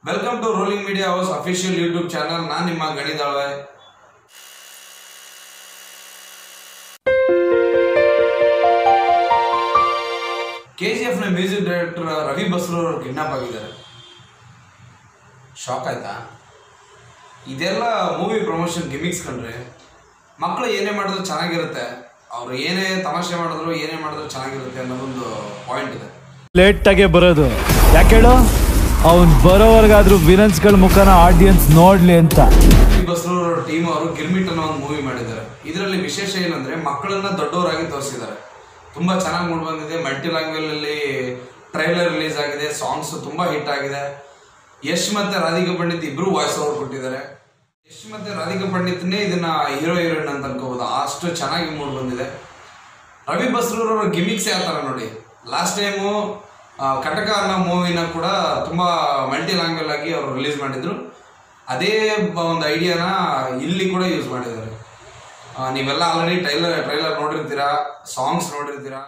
Welcome to Rolling Media House official YouTube channel. ನಾನು ನಿಮ್ಮ ಗಣಿ Dalvay. KGF ನ ಮ್ಯೂಸಿಕ್ ಡೈರೆಕ್ಟರ್ ರವಿ ಬಸ್ರೂರ್ ಅವರು ಕಿಡ್ನಾಪ್ ಆಗಿದ್ದಾರೆ. ಶಾಕ್ ಆಯ್ತಾ? ಇದೆಲ್ಲ ಮೂವಿ ಪ್ರಮೋಷನ್ ಗಿಮಿಕ್ಸ್ ಕಂಡ್ರೆ ಮಕ್ಕಳು ಏನೇ ಮಾಡಿದ್ರು ಚೆನ್ನಾಗಿರುತ್ತೆ, ಅವರು ಏನೇ ತಮಾಷೆ ಮಾಡಿದ್ರು ಏನೇ ಮಾಡಿದ್ರು ಚೆನ್ನಾಗಿರುತ್ತೆ ಅನ್ನೋದೊಂದು ಪಾಯಿಂಟ್ ಇದೆ. ಲೇಟ್ ಆಗಿ ಬರೋದು ಯಾಕೆ ಹೇಳು, ಅವ್ನು ಬರೋವರೆಗಾದ್ರೂ ವಿಲನ್ಸ್ಗಳ ಮುಖನ ಆಡಿಯನ್ಸ್ ನೋಡ್ಲಿ ಅಂತ. ರವಿ ಬಸ್ರೂರ್ ಟೀಮ್ ಅವರು ಗಿರ್ಮಿಟ್ ಅನ್ನೋ ಒಂದು ಮೂವಿ ಮಾಡಿದ್ದಾರೆ. ಇದರಲ್ಲಿ ವಿಶೇಷ ಏನಂದ್ರೆ ಮಕ್ಕಳನ್ನ ದೊಡ್ಡವರಾಗಿ ತೋರಿಸಿದ್ದಾರೆ. ತುಂಬಾ ಚೆನ್ನಾಗಿ ಮೂಡ್ ಬಂದಿದೆ. ಮಲ್ಟಿ ಲ್ಯಾಂಗ್ವೇಜ್ ಅಲ್ಲಿ ಟ್ರೈಲರ್ ರಿಲೀಸ್ ಆಗಿದೆ. ಸಾಂಗ್ಸ್ ತುಂಬಾ ಹಿಟ್ ಆಗಿದೆ. ಯಶ್ ಮತ್ತೆ ರಾಧಿಕಾ ಪಂಡಿತ್ ಇಬ್ರು ವಾಯ್ಸ್ ಓವರ್ ಕೊಟ್ಟಿದ್ದಾರೆ. ಯಶ್ ಮತ್ತೆ ರಾಧಿಕಾ ಪಂಡಿತ್ನೇ ಇದನ್ನ ಹೀರೋ ಹೀರೋಯಿನ್ ಅಂತ ಅನ್ಕೋಬಹುದು, ಅಷ್ಟು ಚೆನ್ನಾಗಿ ಮೂಡ್ ಬಂದಿದೆ. ರವಿ ಬಸ್ರೂರ್ ಅವರ ಗಿಮಿಕ್ಸ್ ಯಾವ ತರ ನೋಡಿ, ಲಾಸ್ಟ್ ಟೈಮು ಕಟಕ ಅನ್ನೋ ಮೂವಿನ ಕೂಡ ತುಂಬಾ ಮಲ್ಟಿ ಲ್ಯಾಂಗ್ವೇಜ್ ಆಗಿ ಅವರು ರಿಲೀಸ್ ಮಾಡಿದ್ರು. ಅದೇ ಒಂದು ಐಡಿಯಾನ ಇಲ್ಲಿ ಕೂಡ ಯೂಸ್ ಮಾಡಿದ್ದಾರೆ. ನೀವೆಲ್ಲ ಆಲ್ರೆಡಿ ಟ್ರೈಲರ್ ನೋಡಿರ್ತೀರಾ, ಸಾಂಗ್ಸ್ ನೋಡಿರ್ತೀರಾ.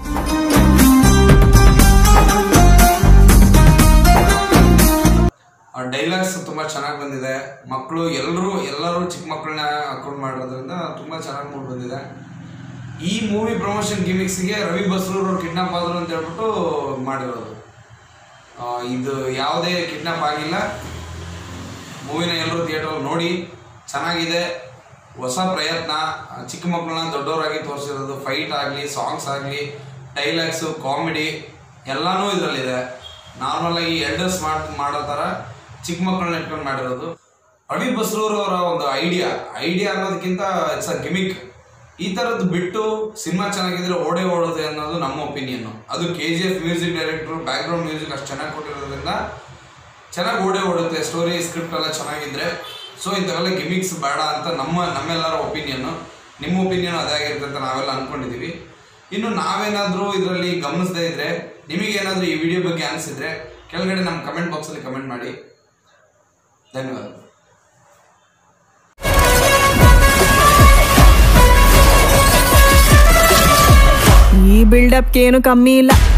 ಡೈಲಾಗ್ಸ್ ತುಂಬಾ ಚೆನ್ನಾಗಿ ಬಂದಿದೆ. ಮಕ್ಕಳು ಎಲ್ಲರೂ ಚಿಕ್ಕ ಮಕ್ಕಳನ್ನ ಅಕೌಂಟ್ ಮಾಡಿರೋದ್ರಿಂದ ತುಂಬಾ ಚೆನ್ನಾಗಿ ಮೂಡ್ ಬಂದಿದೆ. ಈ ಮೂವಿ ಪ್ರಮೋಷನ್ ಗಿಮಿಕ್ಸ್ಗೆ ರವಿ ಬಸ್ರೂರ್ ಅವರು ಕಿಡ್ನಾಪ್ ಆದ್ರು ಅಂತ ಹೇಳ್ಬಿಟ್ಟು ಮಾಡಿರೋದು. ಇದು ಯಾವುದೇ ಕಿಡ್ನಾಪ್ ಆಗಿಲ್ಲ. ಮೂವಿನ ಎಲ್ಲರೂ ಥಿಯೇಟರ್ ನೋಡಿ, ಚೆನ್ನಾಗಿದೆ, ಹೊಸ ಪ್ರಯತ್ನ. ಚಿಕ್ಕ ಮಕ್ಕಳನ್ನ ದೊಡ್ಡವರಾಗಿ ತೋರಿಸಿರೋದು, ಫೈಟ್ ಆಗಲಿ, ಸಾಂಗ್ಸ್ ಆಗಲಿ, ಡೈಲಾಗ್ಸು, ಕಾಮಿಡಿ ಎಲ್ಲನೂ ಇದರಲ್ಲಿದೆ. ನಾರ್ಮಲ್ ಆಗಿ ಎಲ್ಡರ್ಸ್ ಮಾಡೋ ಥರ ಚಿಕ್ಕ ಮಕ್ಕಳನ್ನ ಇಟ್ಕೊಂಡು ಮಾಡಿರೋದು. ರವಿ ಬಸ್ರೂರ್ ಅವರ ಒಂದು ಐಡಿಯಾ ಅನ್ನೋದಕ್ಕಿಂತ ಇಟ್ಸ್ ಅ ಗಿಮಿಕ್. ಈ ಥರದ್ದು ಬಿಟ್ಟು ಸಿನಿಮಾ ಚೆನ್ನಾಗಿದ್ರೆ ಓಡೋದೆ ಅನ್ನೋದು ನಮ್ಮ ಒಪಿನಿಯನ್. ಅದು KGF music director background music ಅಷ್ಟು ಚೆನ್ನಾಗಿ ಕೊಟ್ಟಿರೋದ್ರಿಂದ ಚೆನ್ನಾಗಿ ಓಡುತ್ತೆ. ಸ್ಟೋರಿ ಸ್ಕ್ರಿಪ್ಟ್ ಎಲ್ಲ ಚೆನ್ನಾಗಿದ್ರೆ ಸೊ ಇಂಥವೆಲ್ಲ ಗಿಮಿಕ್ಸ್ ಬೇಡ ಅಂತ ನಮ್ಮೆಲ್ಲರ ಒಪಿನಿಯನ್ನು. ನಿಮ್ಮ ಒಪಿನಿಯನ್ ಅದೇ ಆಗಿರುತ್ತೆ ಅಂತ ನಾವೆಲ್ಲ ಅಂದ್ಕೊಂಡಿದ್ದೀವಿ. ಇನ್ನು ನಾವೇನಾದರೂ ಇದರಲ್ಲಿ ಗಮನಿಸದೇ ಇದ್ರೆ, ನಿಮಗೇನಾದರೂ ಈ ವಿಡಿಯೋ ಬಗ್ಗೆ ಅನಿಸಿದ್ರೆ ಕೆಳಗಡೆ ನಮ್ಮ ಕಮೆಂಟ್ ಬಾಕ್ಸಲ್ಲಿ ಕಮೆಂಟ್ ಮಾಡಿ. ಧನ್ಯವಾದ. ಈ ಬಿಲ್ಡಪ್ ಏನು ಕಮ್ಮಿ ಇಲ್ಲ.